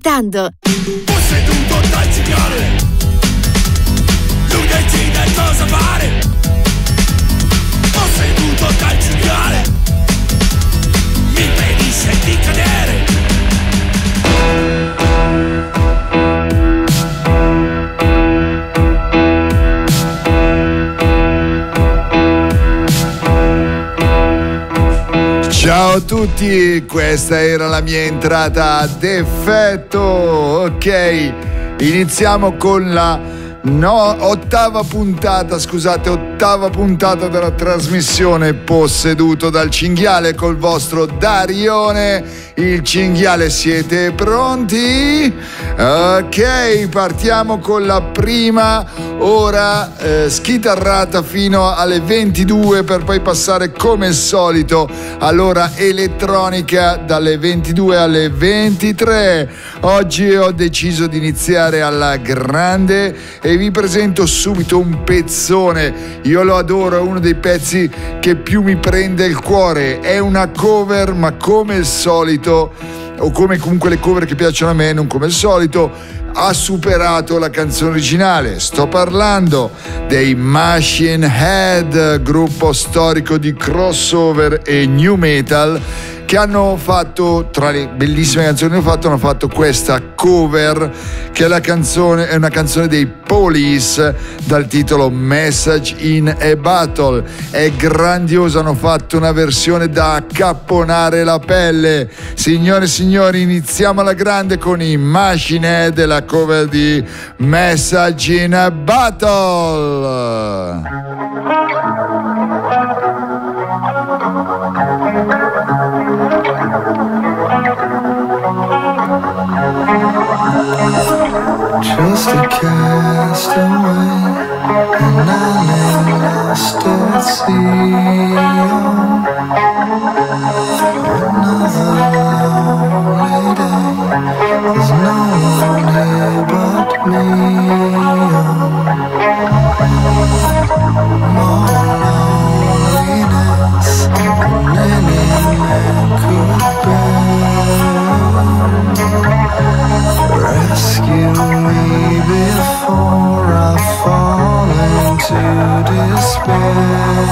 aspettando? Posseduto dal cinghiale, lui decide cosa fare. Posseduto dal cinghiale, mi impedisce di cadere. Ciao a tutti, questa era la mia entrata ad effetto. Ok, iniziamo con la ottava puntata della trasmissione Posseduto dal cinghiale col vostro Darione, il cinghiale. Siete pronti? Ok, partiamo con la prima ora schitarrata fino alle 22 per poi passare come al solito all'ora elettronica dalle 22 alle 23. Oggi ho deciso di iniziare alla grande e vi presento subito un pezzone. Io lo adoro, è uno dei pezzi che più mi prende il cuore. È una cover, ma come al solito, o come comunque le cover che piacciono a me, non come al solito, ha superato la canzone originale. Sto parlando dei Machine Head, gruppo storico di crossover e new metal, che hanno fatto, tra le bellissime canzoni che hanno fatto questa cover, che è una canzone dei Police dal titolo Message in a Battle. È grandiosa, hanno fatto una versione da accapponare la pelle. Signore e signori, iniziamo alla grande con i Machine Head e la cover di Message in a Battle. Just a castaway, and I lay lost at sea. Another lonely day, there's no one here but me. More loneliness than any man could bear. Rescue me before I fall into despair.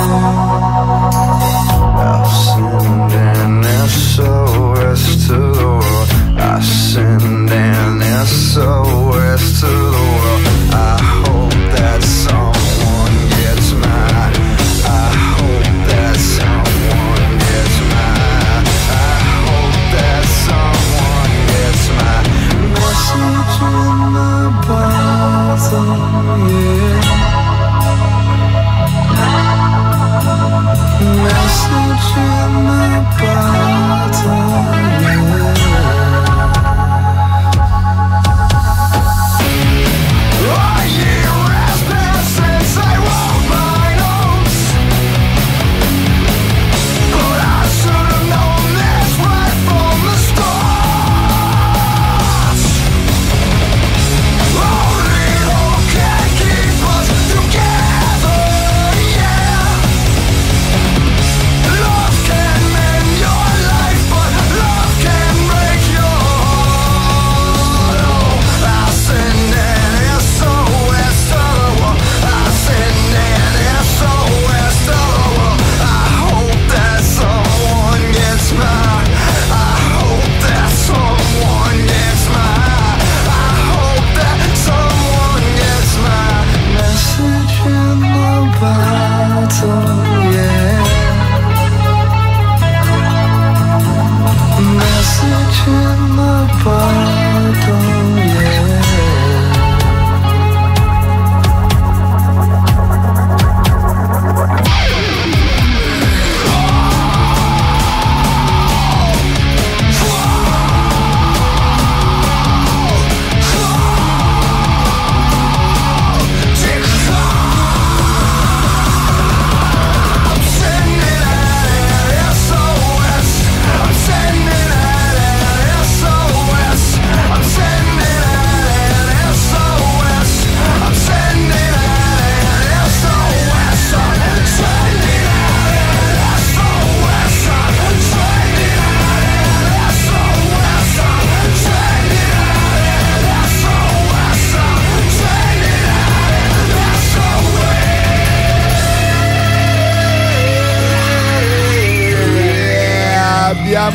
I've sinned and there's SOS to the world. I've sinned and there's SOS to the world. I hope that someone gets mine. I hope that someone gets mine. I hope that someone gets mine. Message in the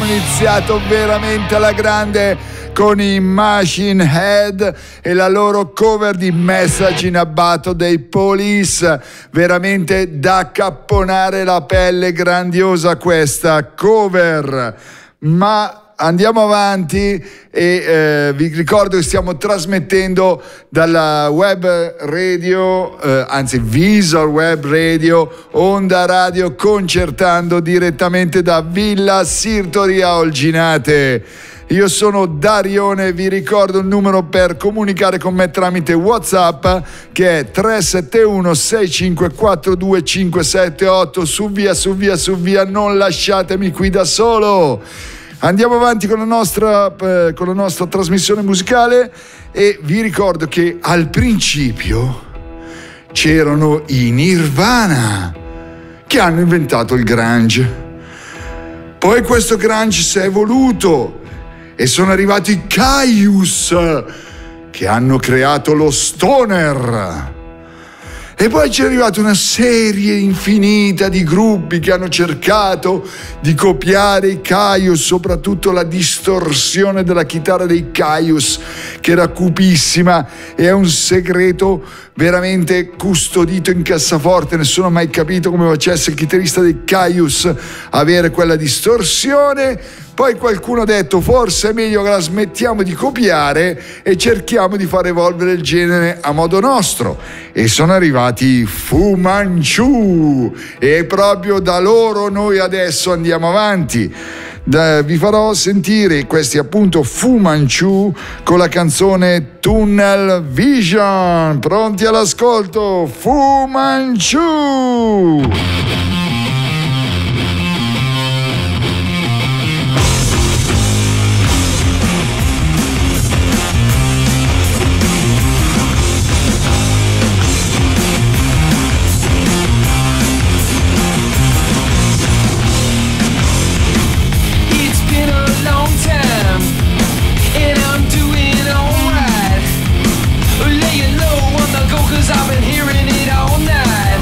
iniziato veramente alla grande con i Machine Head e la loro cover di Message in a Bottle dei Police, veramente da capponare la pelle, grandiosa questa cover. Ma andiamo avanti e vi ricordo che stiamo trasmettendo dalla web radio, anzi Visual Web Radio, Onda Radio, concertando direttamente da Villa Sirtori a Olginate. Io sono Darione, vi ricordo il numero per comunicare con me tramite WhatsApp che è 371 6542 578. Su via, non lasciatemi qui da solo. Andiamo avanti con la nostra trasmissione musicale e vi ricordo che al principio c'erano i Nirvana che hanno inventato il grunge. Poi questo grunge si è evoluto e sono arrivati i Kyuss che hanno creato lo stoner. E poi c'è arrivata una serie infinita di gruppi che hanno cercato di copiare i Kyuss, soprattutto la distorsione della chitarra dei Kyuss, che era cupissima e è un segreto veramente custodito in cassaforte. Nessuno ha mai capito come facesse il chitarrista dei Kyuss avere quella distorsione. Poi qualcuno ha detto forse è meglio che la smettiamo di copiare e cerchiamo di far evolvere il genere a modo nostro, e sono arrivati Fu Manchu e proprio da loro noi adesso andiamo avanti. Vi farò sentire questi appunto Fu Manchu con la canzone Tunnel Vision. Pronti all'ascolto? Fu Manchu. I've been hearing it all night.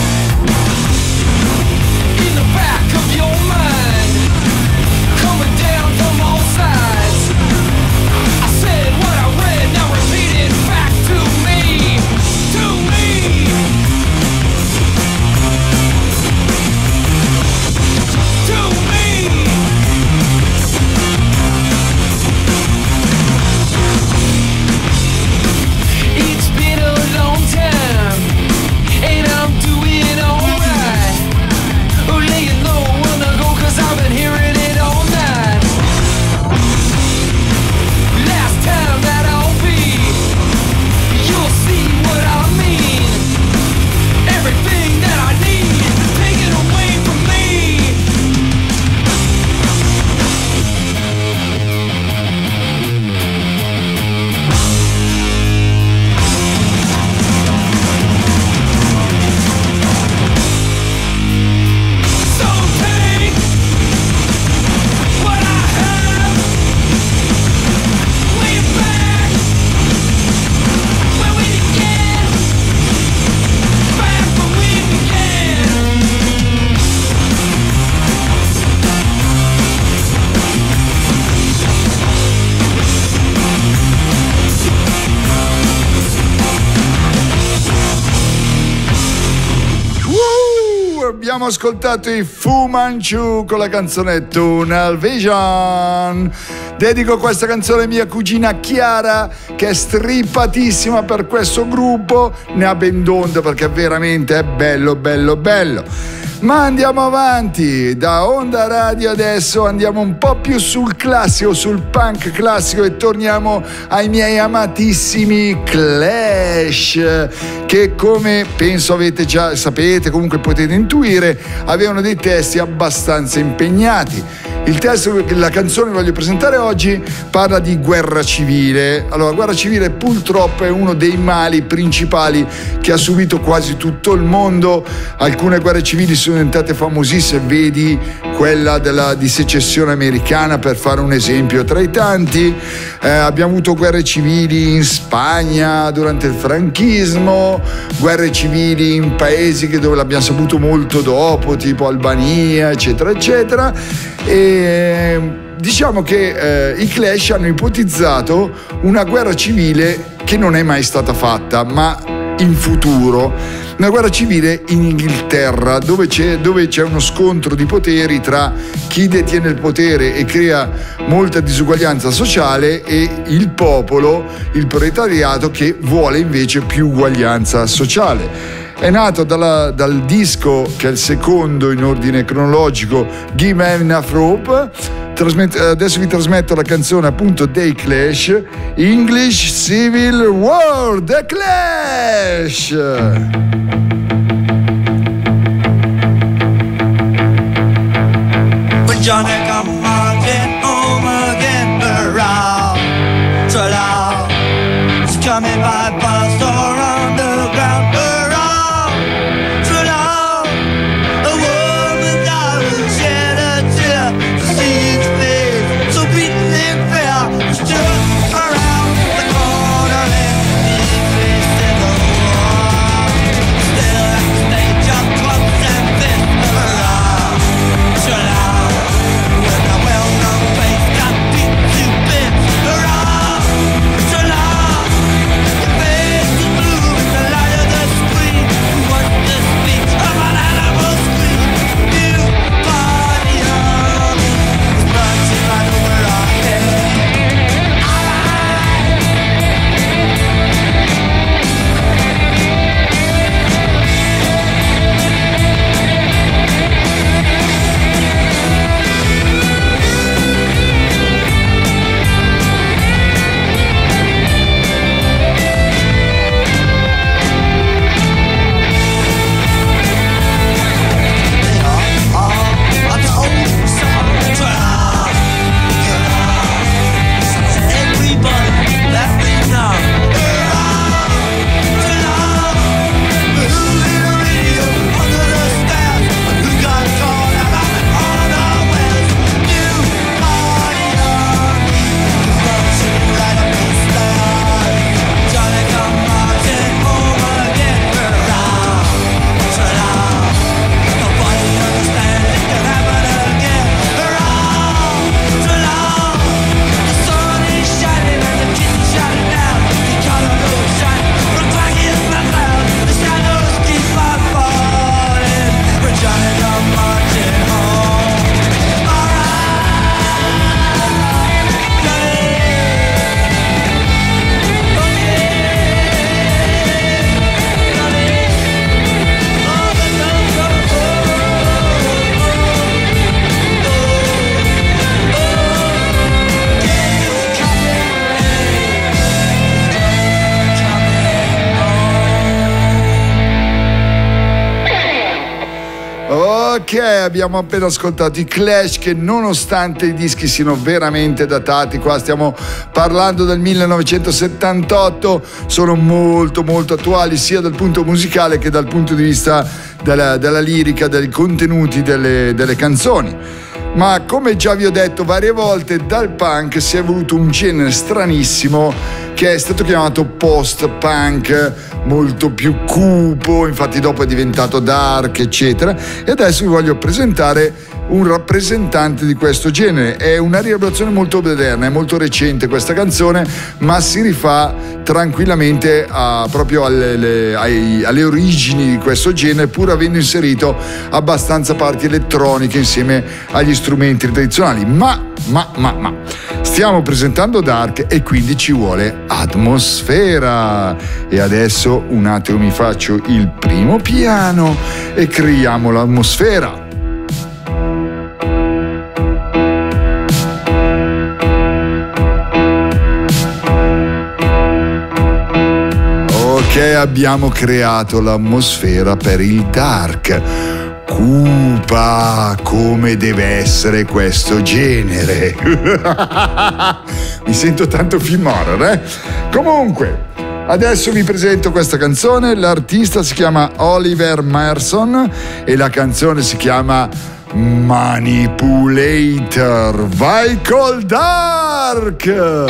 abbiamo ascoltato i Fu Manchu con la canzone Tunnel Vision. Dedico questa canzone a mia cugina Chiara, che è strippatissima per questo gruppo, ne ha ben d'onda perché veramente è bello bello bello. Ma andiamo avanti, da Onda Radio adesso andiamo un po' più sul classico, sul punk classico, e torniamo ai miei amatissimi Clash, che come penso avete già, sapete, comunque potete intuire, avevano dei testi abbastanza impegnati. Il testo, la canzone che voglio presentare oggi parla di guerra civile. Allora, guerra civile purtroppo è uno dei mali principali che ha subito quasi tutto il mondo. Alcune guerre civili sono diventate famosissime, vedi quella di secessione americana, per fare un esempio tra i tanti. Abbiamo avuto guerre civili in Spagna durante il franchismo, guerre civili in paesi dove l'abbiamo saputo molto dopo, tipo Albania, eccetera eccetera, e diciamo che i Clash hanno ipotizzato una guerra civile che non è mai stata fatta, ma in futuro, una guerra civile in Inghilterra, dove c'è uno scontro di poteri tra chi detiene il potere e crea molta disuguaglianza sociale e il popolo, il proletariato, che vuole invece più uguaglianza sociale. È nato dal disco, che è il secondo in ordine cronologico, Give Me Enough Rope. Adesso vi trasmetto la canzone appunto dei Clash, English Civil War, The Clash. Johnny come marching home again, around, so loud, it's coming by bus or underground, around, so loud, a woman I will shed a tear to see its face, so beaten in fear, stood around the corner and he faced in the war, still at the stage of clubs and fists, around, so loud. Ok, abbiamo appena ascoltato i Clash, che nonostante i dischi siano veramente datati, qua stiamo parlando del 1978, sono molto molto attuali sia dal punto musicale che dal punto di vista della lirica, dei contenuti delle canzoni. Ma come già vi ho detto varie volte, dal punk si è evoluto un genere stranissimo che è stato chiamato post-punk, molto più cupo, infatti dopo è diventato dark, eccetera. E adesso vi voglio presentare un rappresentante di questo genere. È una rielaborazione molto moderna, è molto recente questa canzone, ma si rifà tranquillamente proprio alle origini di questo genere, pur avendo inserito abbastanza parti elettroniche insieme agli strumenti tradizionali. Ma stiamo presentando dark e quindi ci vuole atmosfera. E adesso un attimo mi faccio il primo piano e creiamo l'atmosfera. Ok, abbiamo creato l'atmosfera per il dark, cupa come deve essere questo genere. Mi sento tanto film horror, eh? Comunque, Adesso vi presento questa canzone, l'artista si chiama Oliver Merson e la canzone si chiama Manipulator. Vai col dark!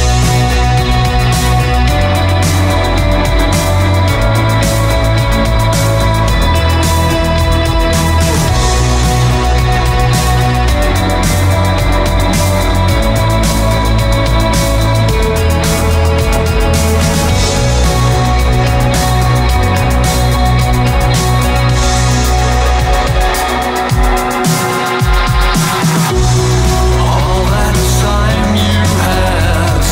All that time you had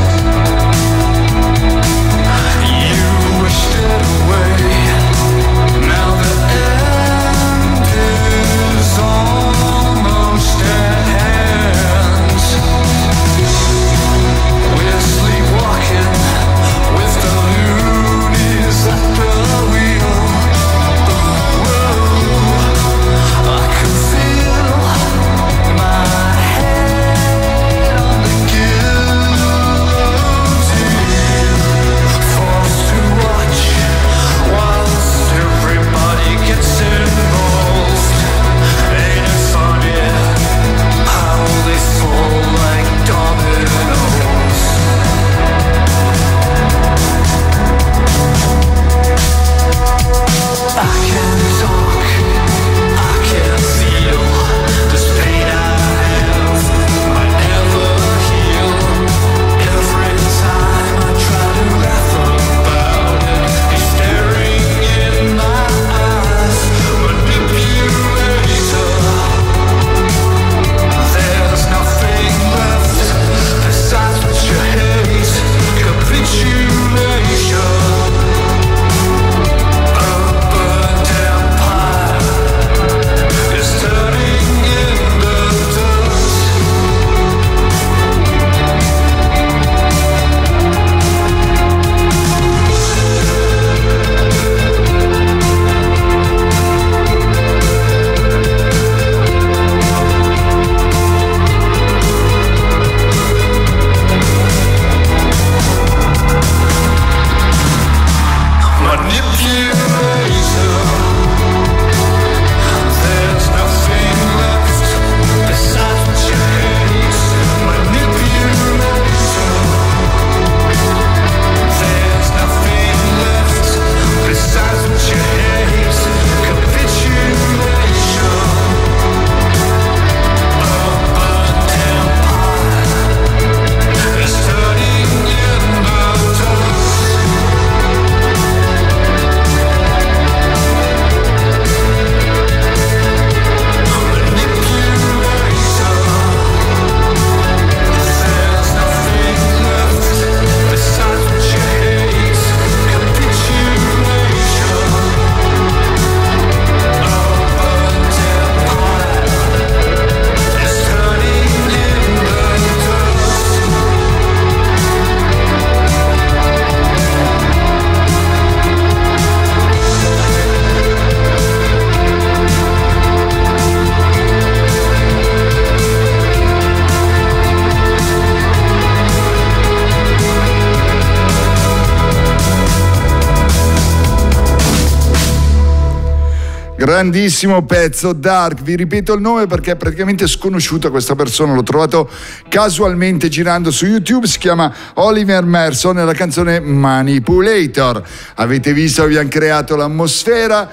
Grandissimo pezzo, Dark. Vi ripeto il nome perché è praticamente sconosciuta questa persona, l'ho trovato casualmente girando su YouTube, si chiama Oliver Merson e la canzone Manipulator. Avete visto, abbiamo creato l'atmosfera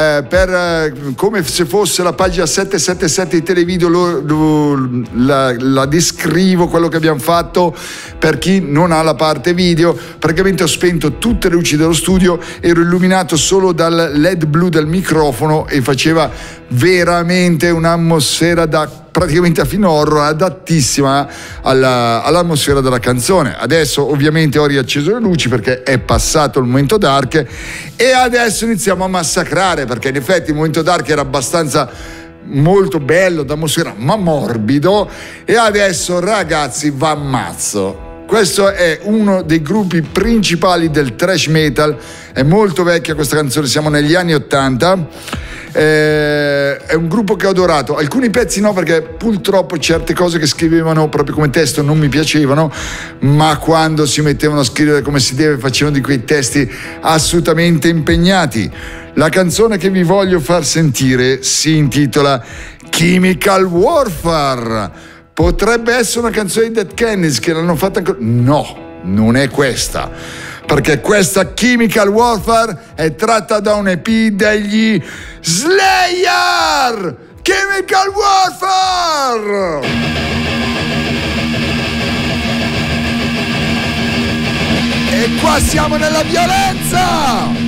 come se fosse la pagina 777 di Televideo, la descrivo quello che abbiamo fatto per chi non ha la parte video. Praticamente ho spento tutte le luci dello studio, ero illuminato solo dal LED blu del microfono e faceva veramente un'atmosfera da praticamente a film horror, adattissima all'atmosfera della canzone. Adesso ovviamente ho riacceso le luci perché è passato il momento dark e adesso iniziamo a massacrare, perché in effetti il momento dark era abbastanza molto bello d'atmosfera ma morbido, e adesso ragazzi va ammazzo. Questo è uno dei gruppi principali del thrash metal, è molto vecchia questa canzone, siamo negli anni 80 È un gruppo che ho adorato. Alcuni pezzi no, perché purtroppo certe cose che scrivevano proprio come testo non mi piacevano, ma quando si mettevano a scrivere come si deve facevano di quei testi assolutamente impegnati. La canzone che vi voglio far sentire si intitola Chemical Warfare. Potrebbe essere una canzone di Dead Kennedys che l'hanno fatta ancora. No, non è questa, perché questa Chemical Warfare è tratta da un EP degli Slayer. Chemical Warfare. E qua siamo nella violenza.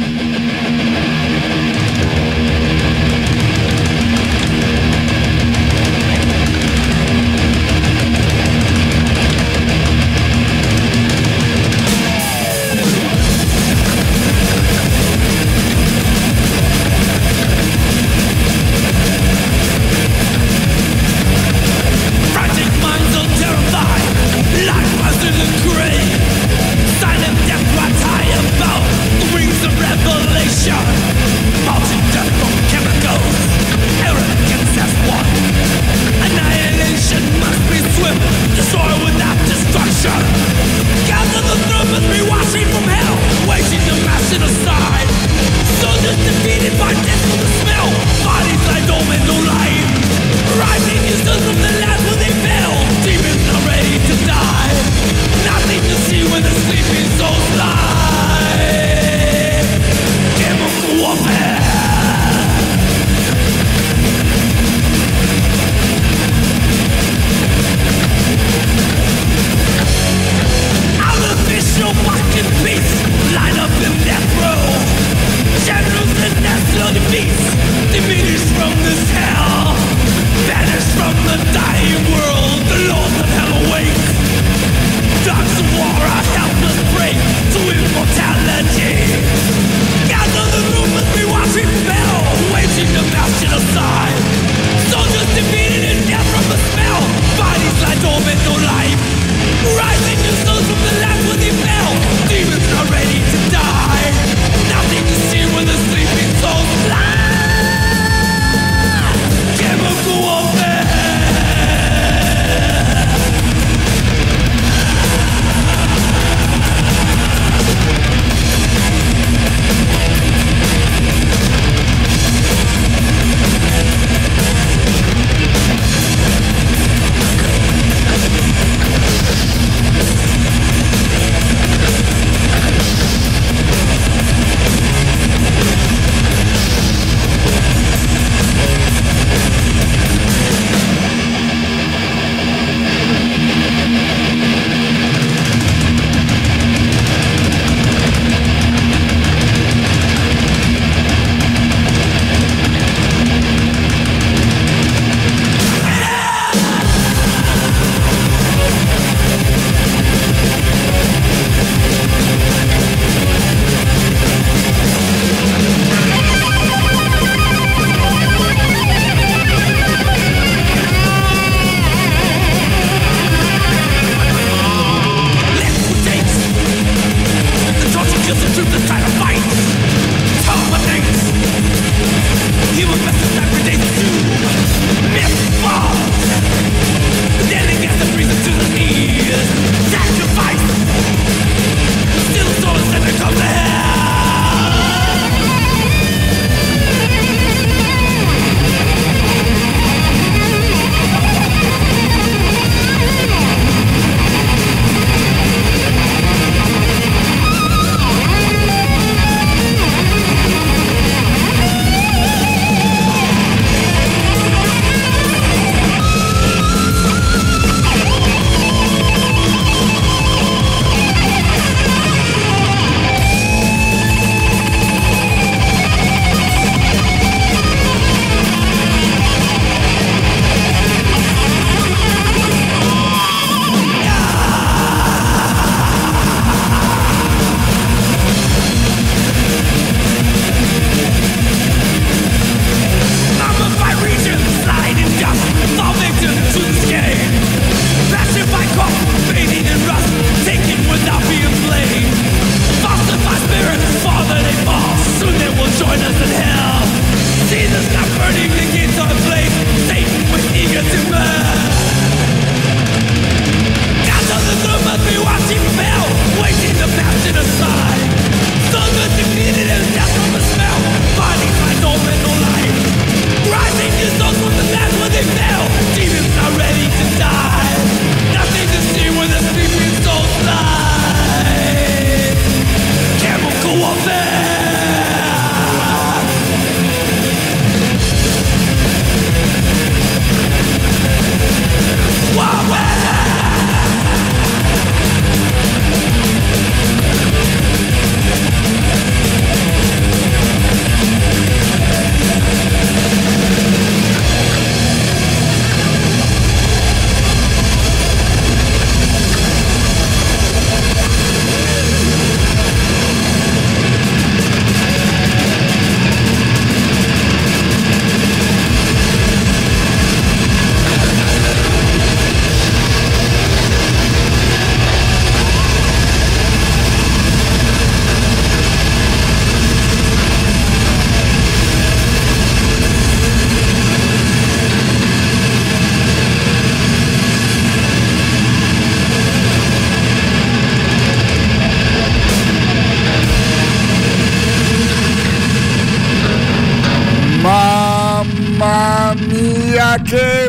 Ma che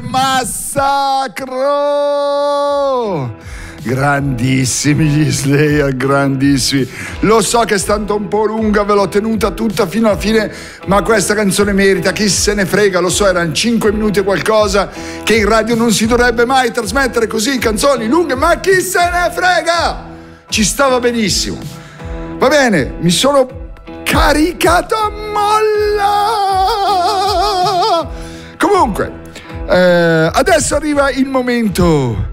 massacro! Grandissimi gli Slayer, grandissimi. Lo so che è stata un po' lunga, ve l'ho tenuta tutta fino alla fine, ma questa canzone merita, chi se ne frega, lo so, erano 5 minuti e qualcosa, che in radio non si dovrebbe mai trasmettere così canzoni lunghe, ma chi se ne frega? Ci stava benissimo. Va bene, mi sono caricato a molla. Comunque, adesso arriva il momento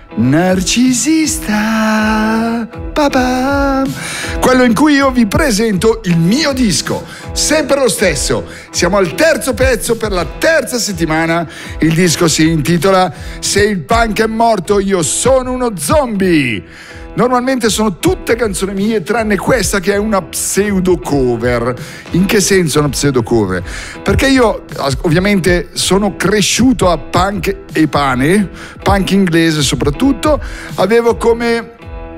narcisista, quello in cui io vi presento il mio disco, sempre lo stesso. Siamo al terzo pezzo per la terza settimana. Il disco si intitola Se il punk è morto io sono uno zombie. Normalmente sono tutte canzoni mie tranne questa che è una pseudo cover. In che senso una pseudo cover? Perché io ovviamente sono cresciuto a punk e pane, punk inglese soprattutto, avevo come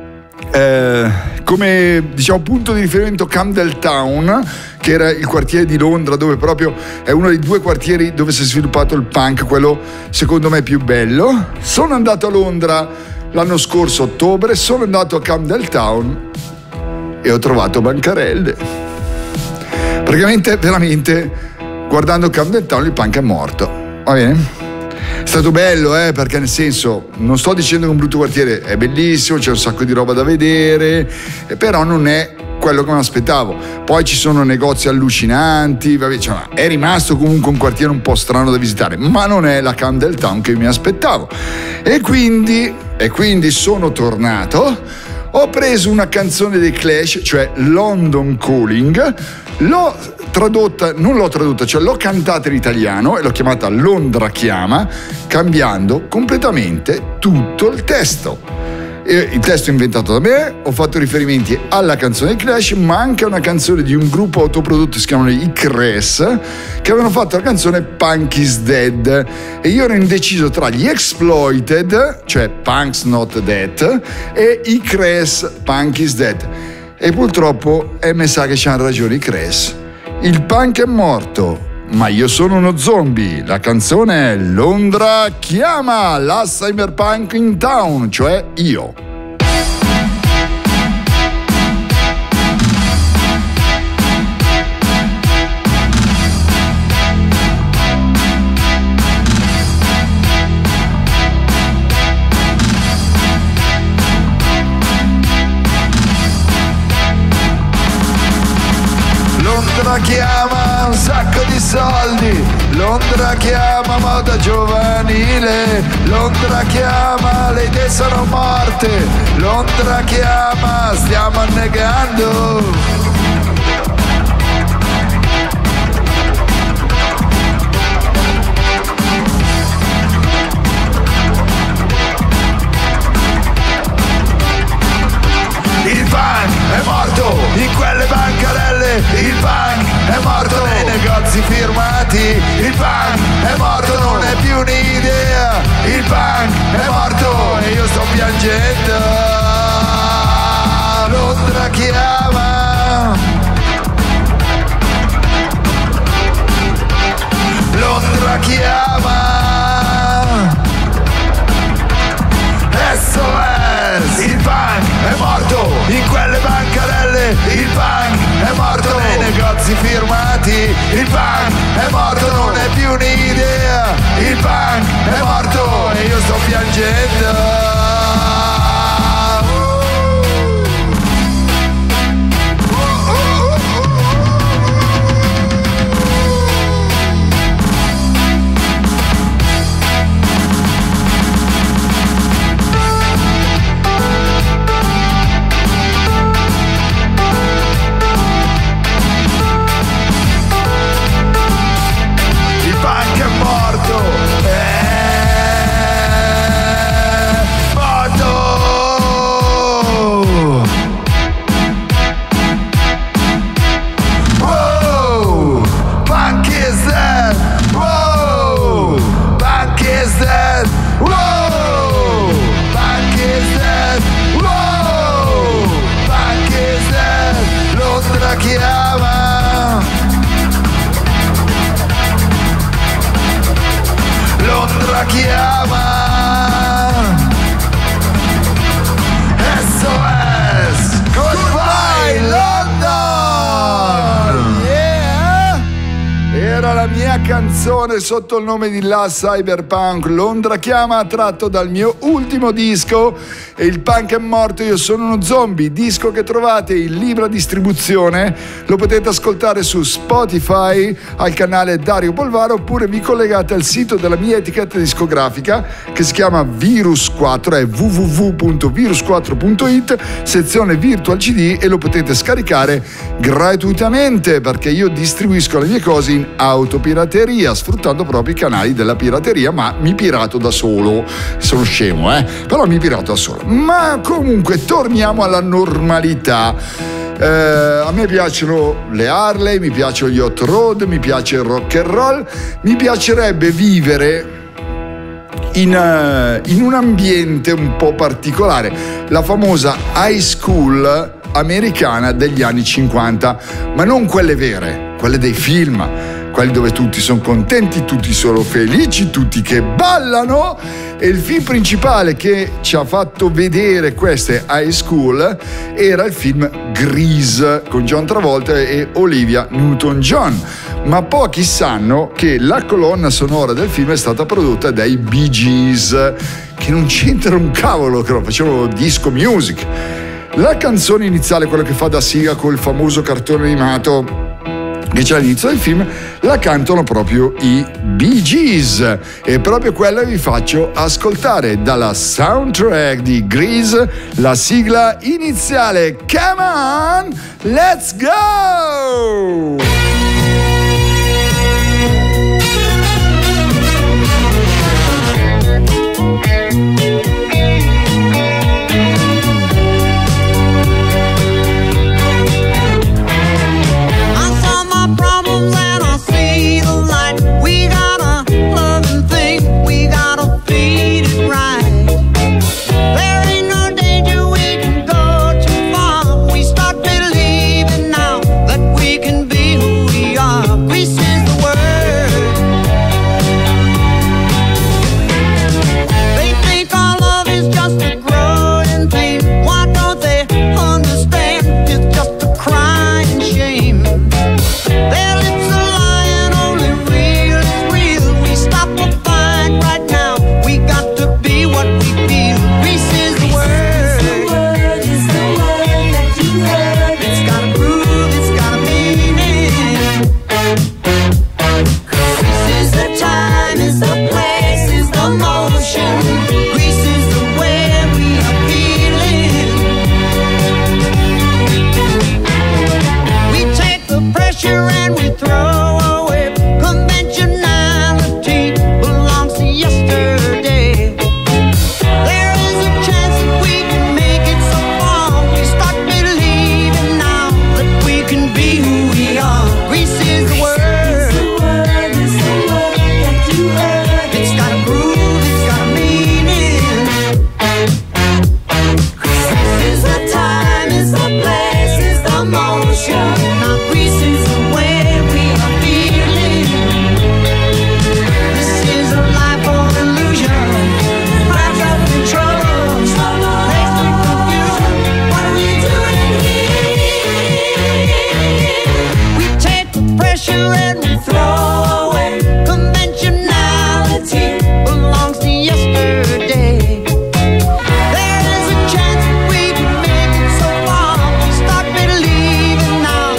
diciamo punto di riferimento Camden Town, che era il quartiere di Londra dove proprio è uno dei due quartieri dove si è sviluppato il punk, quello secondo me più bello. Sono andato a Londra l'anno scorso ottobre, sono andato a Camden Town e ho trovato bancarelle. Praticamente, veramente, guardando Camden Town il punk è morto. Va bene? È stato bello, perché nel senso, non sto dicendo che è un brutto quartiere, è bellissimo, c'è un sacco di roba da vedere, però non è quello che mi aspettavo. Poi ci sono negozi allucinanti, cioè, è rimasto comunque un quartiere un po' strano da visitare, ma non è la Camden Town che mi aspettavo. E quindi sono tornato, ho preso una canzone dei Clash, cioè London Calling, l'ho cantata in italiano e l'ho chiamata Londra chiama, cambiando completamente tutto il testo. Il testo è inventato da me, ho fatto riferimenti alla canzone dei Clash, ma anche a una canzone di un gruppo autoprodotto, si chiamano i Cres, che avevano fatto la canzone Punk is Dead, e io ero indeciso tra gli Exploited, cioè Punk's Not Dead, e i Cres, Punk is Dead. E purtroppo mi sa che c'hanno ragione i Cres. Il punk è morto, ma io sono uno zombie. La canzone è Londra chiama, la cyberpunk in town, cioè io. Londra chiama, un sacco di soldi. Londra chiama, moda giovanile. Londra chiama, le idee sono morte. Londra chiama, stiamo annegando. Il punk è morto in quelle bancarelle, il punk è morto nei negozi firmati, il punk è morto, non è più un'idea, il punk è morto e io sto piangendo. Londra chiama, Londra chiama, SOS, il punk è morto in quelle bancarelle, il punk è morto nei negozi firmati, il punk è morto, non è più un'idea, il punk è morto e io sto piangendo. Morto chiama SOS Goodbye London. Yeah. Era la mia canzone sotto il nome di La Cyberpunk. Londra chiama, tratto dal mio ultimo disco, e il punk è morto, io sono uno zombie, disco che trovate in libera distribuzione. Lo potete ascoltare su Spotify al canale Dario Polvaro, oppure vi collegate al sito della mia etichetta discografica che si chiama Virus 4, è www.virus4.it, sezione Virtual CD, e lo potete scaricare gratuitamente, perché io distribuisco le mie cose in autopirateria, sfruttando proprio i canali della pirateria, ma mi pirato da solo. Sono scemo, però mi pirato da solo. Ma comunque torniamo alla normalità. A me piacciono le Harley, mi piacciono gli hot rod, mi piace il rock and roll, mi piacerebbe vivere in un ambiente un po' particolare, la famosa high school americana degli anni 50, ma non quelle vere, quelle dei film, quelli dove tutti sono contenti, tutti sono felici, tutti che ballano. E il film principale che ci ha fatto vedere queste high school era il film Grease con John Travolta e Olivia Newton-John. Ma pochi sanno che la colonna sonora del film è stata prodotta dai Bee Gees, che non c'entra un cavolo, che lo facevano disco music. La canzone iniziale, quella che fa da sigla col famoso cartone animato che c'è all'inizio del film, la cantano proprio i Bee Gees, e proprio quella vi faccio ascoltare dalla soundtrack di Grease, la sigla iniziale. Come on, let's go! Now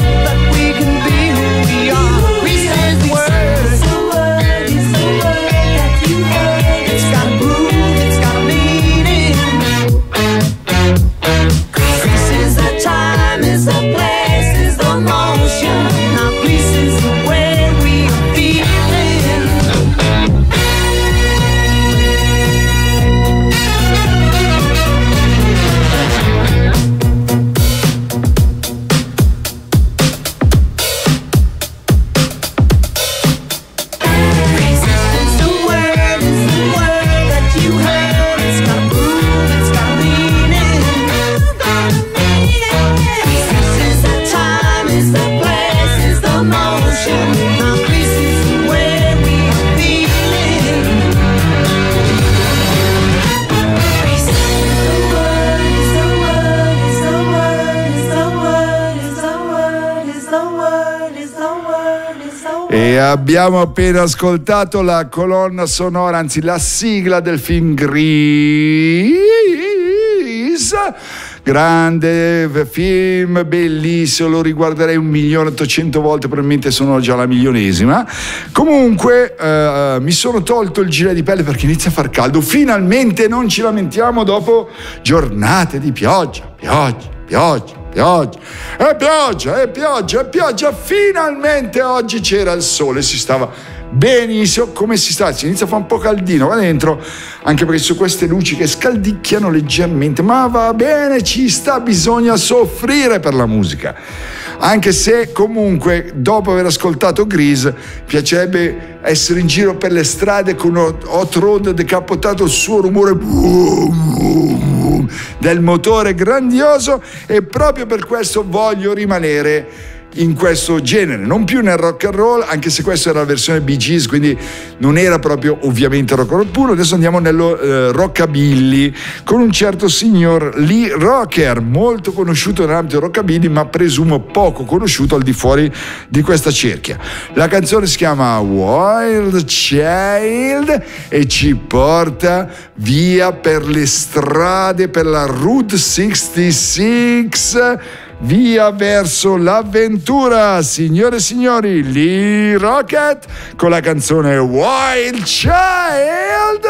E abbiamo appena ascoltato la colonna sonora, anzi la sigla del film Grease. Grande film, bellissimo, lo riguarderei 1.800.000 volte, probabilmente sono già la milionesima. Comunque mi sono tolto il gilet di pelle perché inizia a far caldo. Finalmente non ci lamentiamo dopo giornate di pioggia. Finalmente oggi c'era il sole, si stava benissimo. Come si sta? Si inizia a fare un po' caldino qua dentro, anche perché su queste luci che scaldicchiano leggermente, ma va bene, ci sta, bisogna soffrire per la musica. Anche se comunque dopo aver ascoltato Grease piacerebbe essere in giro per le strade con hot rod decappotato, il suo rumore del motore grandioso, e proprio per questo voglio rimanere in questo genere, non più nel rock and roll, anche se questa era la versione Bee Gees, quindi non era proprio ovviamente rock and roll puro. Adesso andiamo nello rockabilly con un certo signor Lee Rocker, molto conosciuto nell'ambito rockabilly, ma presumo poco conosciuto al di fuori di questa cerchia. La canzone si chiama Wild Child e ci porta via per le strade, per la Route 66, via verso l'avventura. Signore e signori, Lee Rocket con la canzone Wild Child.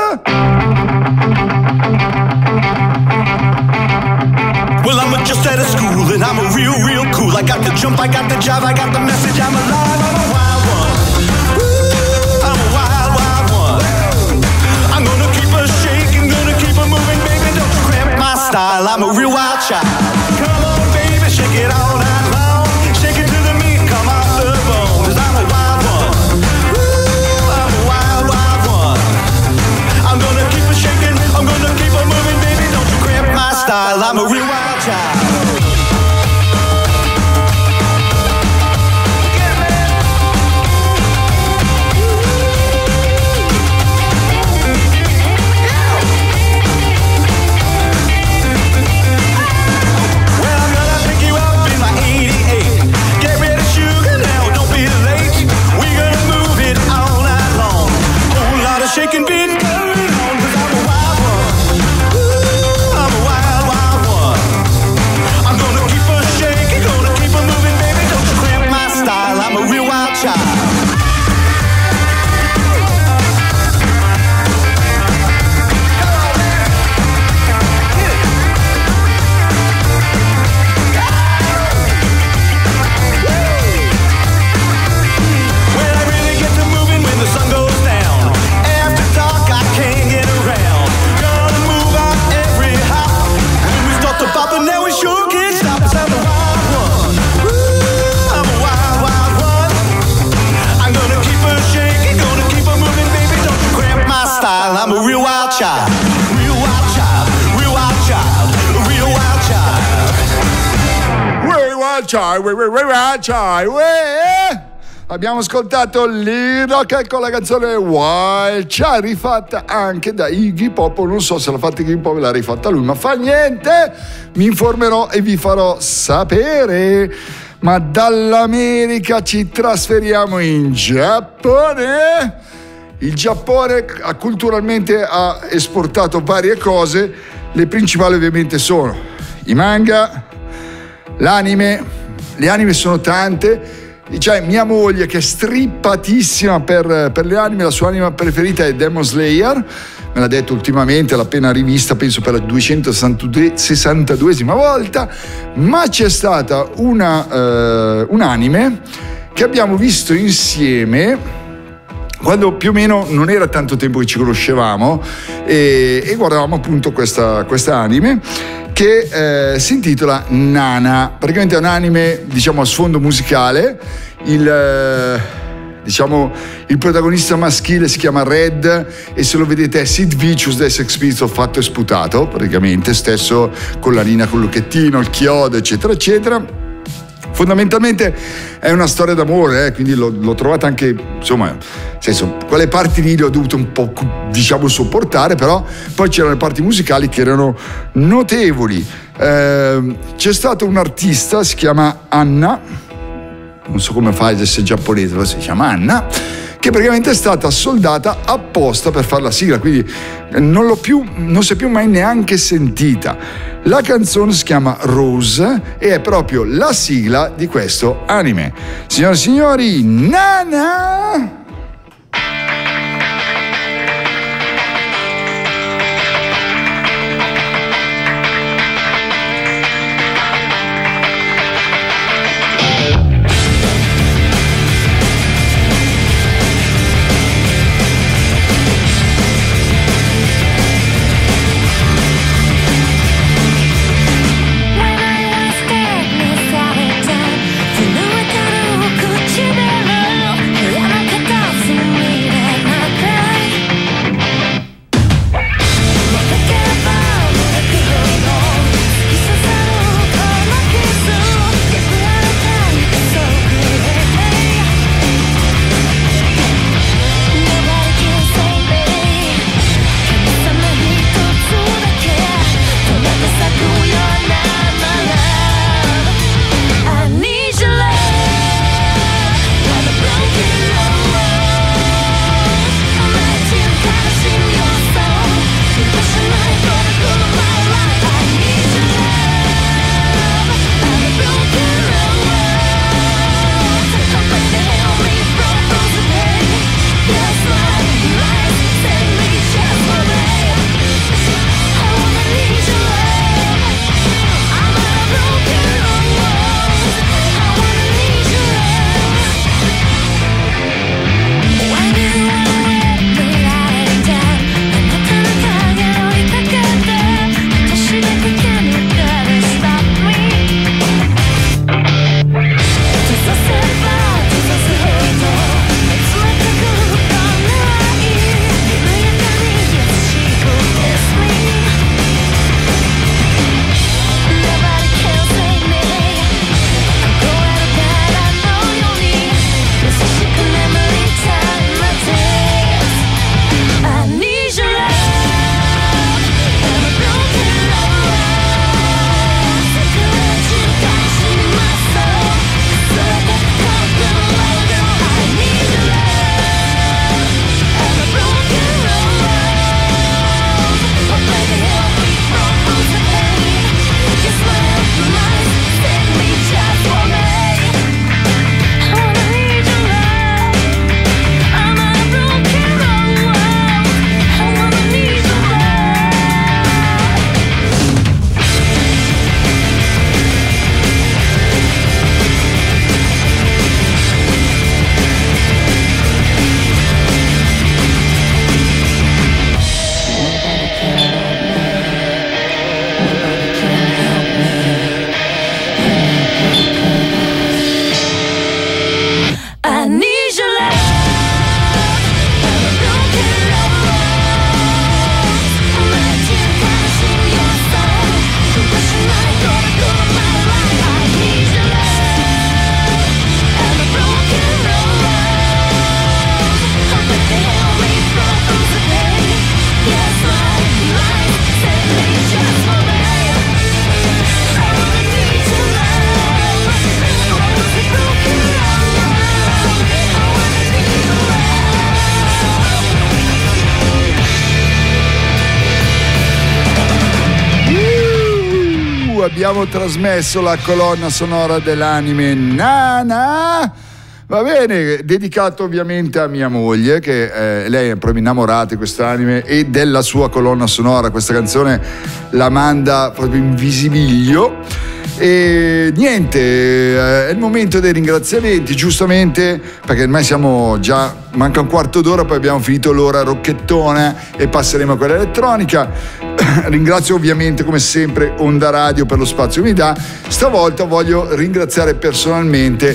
Well, I'm just out of school and I'm a real cool. I got the jump, I got the jive, I got the message, I'm alive, I'm a wild one. I'm a wild one. I'm gonna keep her shaking, gonna keep her moving, baby, don't you cramp my style. I'm a real wild child. Come on, baby, shake it all night long. Shake it to the meat, come off the bone. 'Cause I'm a wild one. I'm a wild one. I'm gonna keep her shaking, I'm gonna keep her moving, baby, don't you cramp my style. I'm a real wild child. Shaking beat going on, 'cause I'm a wild one. I'm a wild one. I'm gonna keep her shaking, gonna keep her moving, baby, don't you cramp my style. I'm a real wild child. When I really get to moving, when the sun goes down. But now we sure can't stop us. I'm a wild one. I'm a wild one. I'm gonna keep her shaking, gonna keep her moving, baby, don't you cramp my style. I'm a real wild child. Real wild child. Real wild child. Real wild child. Real wild child. Real wild child. Abbiamo ascoltato Lee Rocket con la canzone Wild Child, rifatta anche da Iggy Pop. Non so se l'ha fatta Iggy Pop, l'ha rifatta lui, ma fa niente, mi informerò e vi farò sapere. Ma dall'America ci trasferiamo in Giappone. Il Giappone culturalmente ha esportato varie cose, le principali ovviamente sono i manga, l'anime. Le anime sono tante. Cioè, mia moglie, che è strippatissima per le anime, la sua anima preferita è Demon Slayer, me l'ha detto ultimamente, l'ha appena rivista, penso per la 262esima volta, ma c'è stata un anime che abbiamo visto insieme quando più o meno non era tanto tempo che ci conoscevamo, e guardavamo appunto questa anime che si intitola Nana. Praticamente è un anime, diciamo, a sfondo musicale. Il protagonista maschile si chiama Red e se lo vedete è Sid Vicious dei Sex Pistols fatto e sputato, praticamente, stesso con la nina col lucchettino, il chiodo, eccetera eccetera. Fondamentalmente è una storia d'amore, quindi l'ho trovata anche, insomma, nel senso, quelle parti lì le ho dovute un po', diciamo, sopportare, però poi c'erano le parti musicali che erano notevoli. C'è stato un artista, si chiama Anna, non so come fa, se è giapponese, però si chiama Anna, che praticamente è stata soldata apposta per fare la sigla, quindi non si è più mai neanche sentita. La canzone si chiama Rose e è proprio la sigla di questo anime. Signore e signori, Nana! Abbiamo trasmesso la colonna sonora dell'anime Nana, va bene, dedicato ovviamente a mia moglie, che lei è proprio innamorata di quest'anime e della sua colonna sonora. Questa canzone la manda proprio in visibilio. E niente, è il momento dei ringraziamenti, giustamente, perché ormai siamo già, manca un quarto d'ora, poi abbiamo finito l'ora rocchettona e passeremo a quella elettronica. Ringrazio ovviamente come sempre Onda Radio per lo spazio che mi dà. Stavolta voglio ringraziare personalmente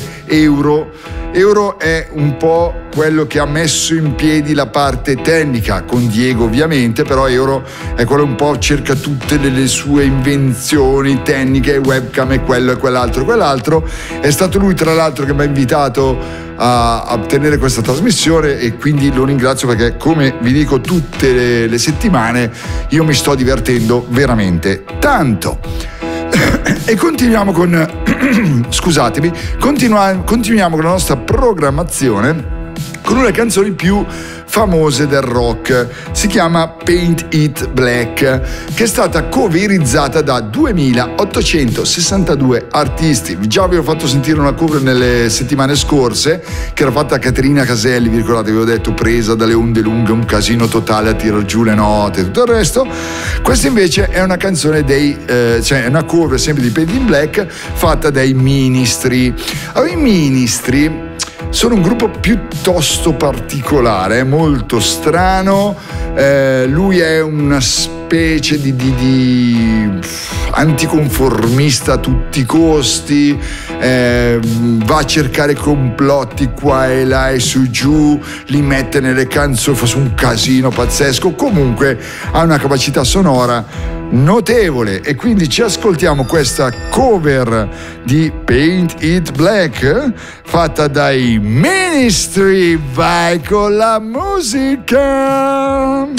Euro è un po' quello che ha messo in piedi la parte tecnica, con Diego ovviamente, però Euro è quello un po' cerca tutte le sue invenzioni tecniche, webcam e quello e quell'altro. È stato lui tra l'altro che mi ha invitato a tenere questa trasmissione e quindi lo ringrazio, perché come vi dico tutte le settimane io mi sto divertendo veramente tanto. E continuiamo con scusatemi, continuiamo con la nostra programmazione con una delle canzoni più famose del rock. Si chiama Paint It Black, che è stata coverizzata da 2862 artisti. Già vi ho fatto sentire una cover nelle settimane scorse, che era fatta da Caterina Caselli, vi ricordate, vi ho detto, presa dalle onde lunghe, un casino totale a tirar giù le note e tutto il resto. Questa invece è una canzone cioè è una cover sempre di Paint It Black fatta dai Ministry. Allora, i Ministry sono un gruppo piuttosto particolare, molto strano. Lui è una specie di anticonformista a tutti i costi, va a cercare complotti qua e là e su giù, li mette nelle canzoni, fa su un casino pazzesco. Comunque ha una capacità sonora notevole, e quindi ci ascoltiamo questa cover di Paint It Black fatta dai Ministry. Vai con la musica.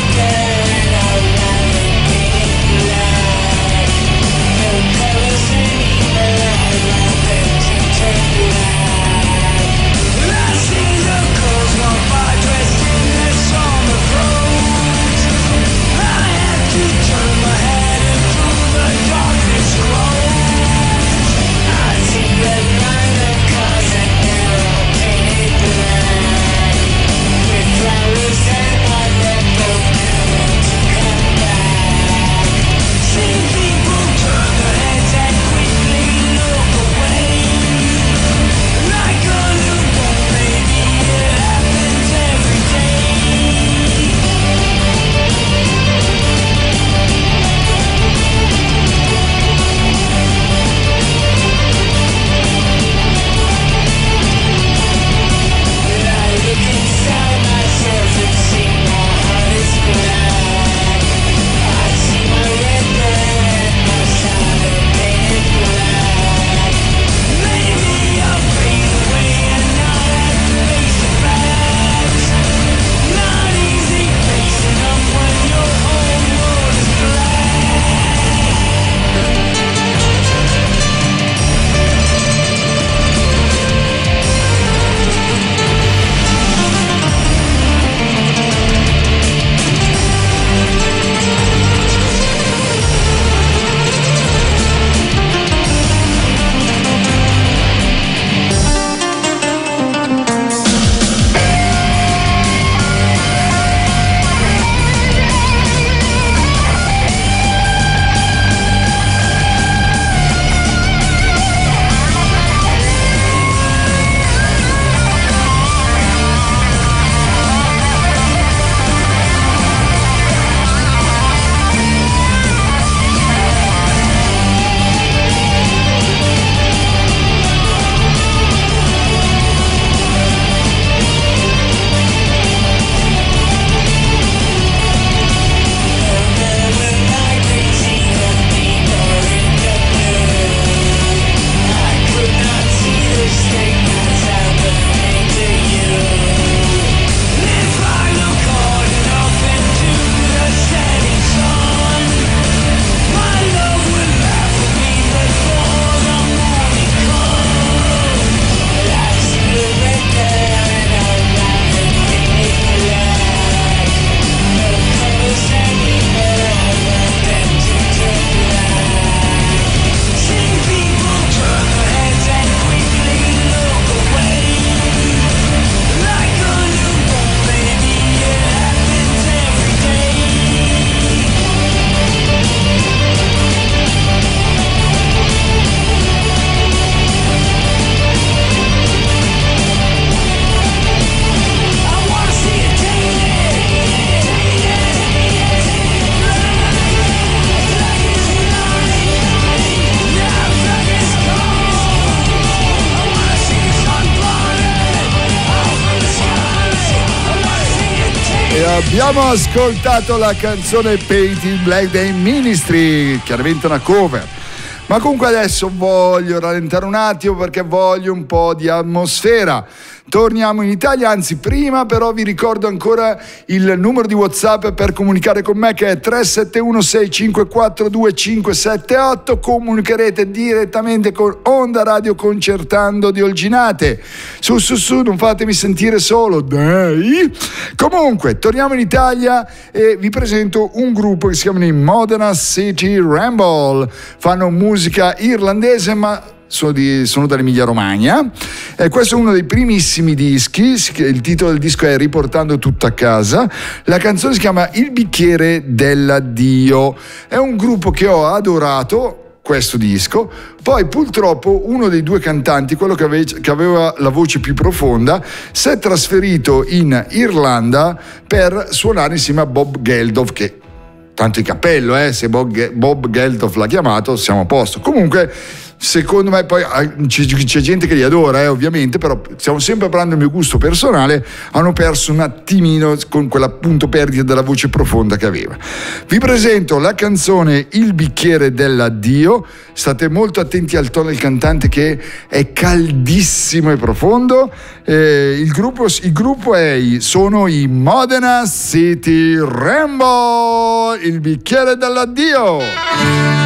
See E abbiamo ascoltato la canzone Paint in Black dei Ministry, chiaramente una cover. Ma comunque adesso voglio rallentare un attimo perché voglio un po' di atmosfera. Torniamo in Italia, anzi prima però vi ricordo ancora il numero di WhatsApp per comunicare con me, che è 371-654-2578. Comunicherete direttamente con Onda Radio Concertando di Olginate. Su, non fatemi sentire solo, dai. Comunque, torniamo in Italia e vi presento un gruppo che si chiama Modena City Ramble. Fanno musica irlandese, ma sono dall'Emilia Romagna. Questo è uno dei primissimi dischi. Il titolo del disco è Riportando tutto a casa. La canzone si chiama Il bicchiere dell'addio. È un gruppo che ho adorato, questo disco. Poi purtroppo uno dei due cantanti, quello che aveva la voce più profonda, si è trasferito in Irlanda per suonare insieme a Bob Geldof, che tanto di cappello, se Bob Geldof l'ha chiamato siamo a posto. Comunque secondo me, poi c'è gente che li adora, ovviamente, però stiamo sempre parlando del mio gusto personale. Hanno perso un attimino con quell'appunto perdita della voce profonda che aveva. Vi presento la canzone Il bicchiere dell'addio. State molto attenti al tono del cantante, che è caldissimo e profondo. Il gruppo sono i Modena City Ramble. Il bicchiere dell'addio.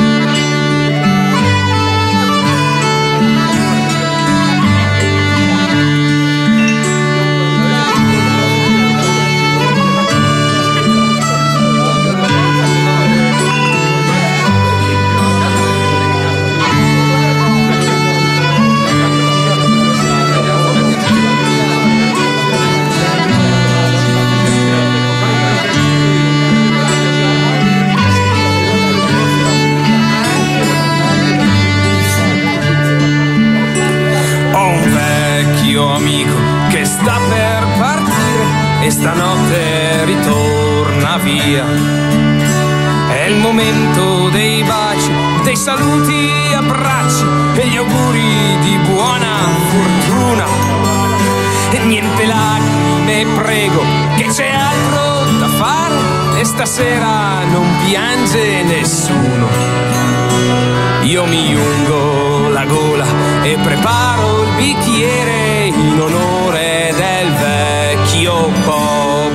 E stanotte ritorna via. È il momento dei baci, dei saluti, abbracci e gli auguri di buona fortuna. E niente lacrime, prego, che c'è altro da fare e stasera non piange nessuno. Io mi ungo la gola e preparo il bicchiere in onore del vecchio Bob.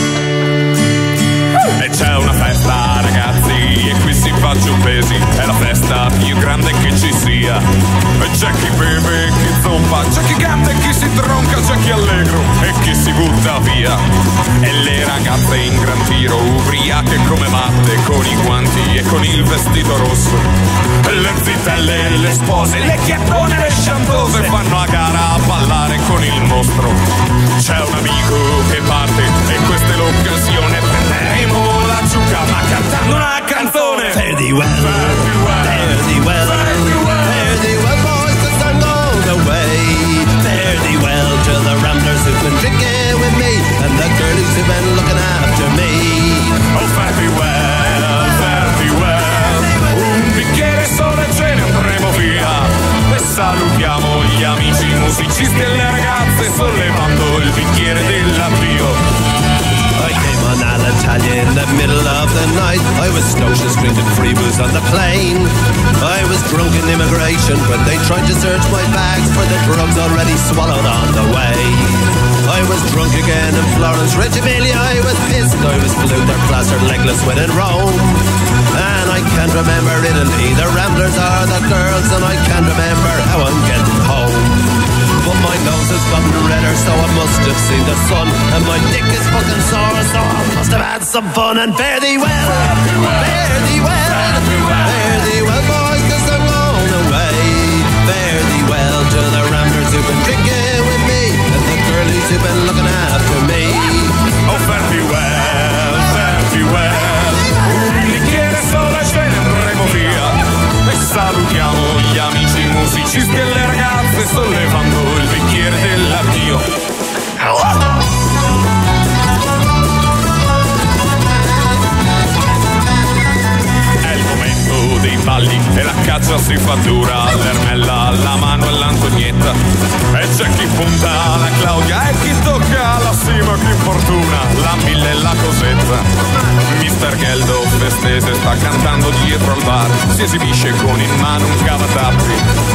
E c'è una festa, ragazzi, e qui si fa giù pesi. È la festa più grande che ci sia. E c'è chi beve, chi zomba, c'è chi canta e chi si tronca, c'è chi allegro e chi si butta via. E le ragazze in gran tiro, ubriache come matte, con i guanti e con il vestito rosso. Le zitelle, le spose, le chiappone, le sciantose fanno a gara a ballare con il mostro. C'è un amico che parte e questa è l'occasione. Prenderemo la giuca ma cantando una canzone. Fare thee well, fare thee well, fare thee well, boys, 'cause I'm going away. Fare thee well to the ramblers who've been drinking with me and the girlies who've been looking after me. Oh, fare thee well, fare thee well. Un bicchiere solo e ce ne andremo via. E salutiamo gli amici musicisti e le ragazze sollevando il bicchiere dell'addio. I came on Alitalia in the middle of the night. I was snowshoes drinking free booze on the plane. I was drunk in immigration when they tried to search my bags for the drugs already swallowed on the way. I was drunk again in Florence, Reggio Emilia. I was pissed, I was polluted, plastered, legless when in Rome. And I can't remember Italy, the ramblers are the girls, and I can't remember how I'm getting home. But my nose has gotten redder, so I must have seen the sun. And my dick is fucking sore, so I must have had some fun. And fare thee well, fare thee well, fare thee well, boys, 'cause I'm going away. Fare thee well to the ramblers who've been drinking with me and the girlies who've been looking after me. Oh, fare thee well, fare thee well. Un bicchiere solo e ce ne andremo via. E salutiamo gli amici musicisti e le ragazze sollevando il bicchiere dell'addio. È il momento dei balli e la caccia si fa dura. L'Ermella, la mano e l'Antonietta. E c'è chi punta la Claudia e chi tocca la Sima, chi fortuna. La sta cantando dietro al bar, si esibisce con in mano un cavatappi.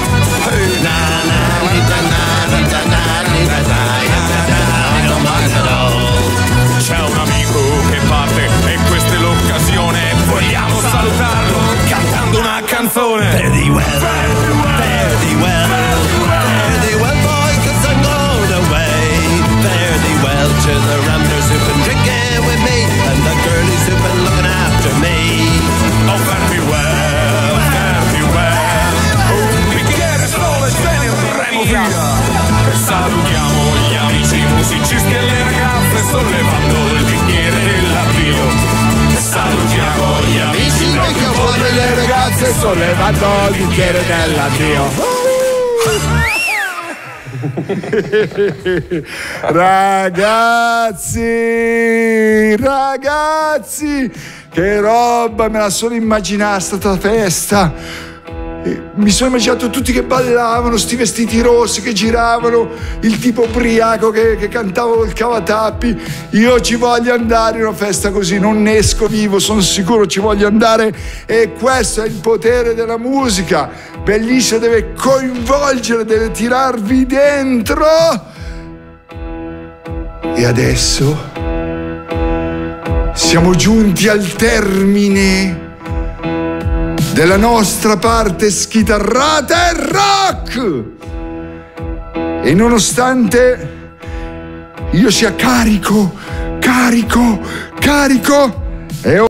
C'è un amico che parte e questa è l'occasione, vogliamo salutarlo cantando una canzone. Fare thee well, fare thee well, fare thee well, boy, 'cause I'm going away. Fare thee well to the ramblers who've been drinking with me, and the girlies who've been looking after me. Oh, fare thee well, fare thee well. Un bicchiere solo e ce ne andremo via. E salutiamo gli amici musicisti e le ragazze sollevando il bicchiere dell'addio. E salutiamo gli amici e le ragazze sollevando il bicchiere dell'addio. Ragazzi, che roba, me la sono immaginata sta festa. Mi sono immaginato tutti che ballavano, sti vestiti rossi che giravano, il tipo ubriaco che cantava col cavatappi. Io ci voglio andare in una festa così, non ne esco vivo, sono sicuro ci voglio andare. E questo è il potere della musica, bellissima, deve coinvolgere, deve tirarvi dentro. E adesso siamo giunti al termine della nostra parte schitarrata e rock. E nonostante io sia carico e